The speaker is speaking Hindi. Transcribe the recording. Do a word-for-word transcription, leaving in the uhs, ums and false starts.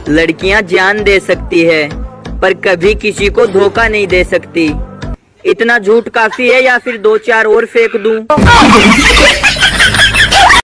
लड़कियां जान दे सकती है पर कभी किसी को धोखा नहीं दे सकती। इतना झूठ काफी है या फिर दो चार और फेंक दूं?